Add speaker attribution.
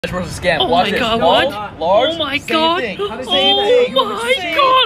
Speaker 1: Versus scam.
Speaker 2: Oh
Speaker 1: Watch
Speaker 2: my
Speaker 1: this.
Speaker 2: god,
Speaker 1: No,
Speaker 2: what?
Speaker 1: large,
Speaker 2: Oh my
Speaker 1: same
Speaker 2: god.
Speaker 1: thing.
Speaker 2: Oh my god.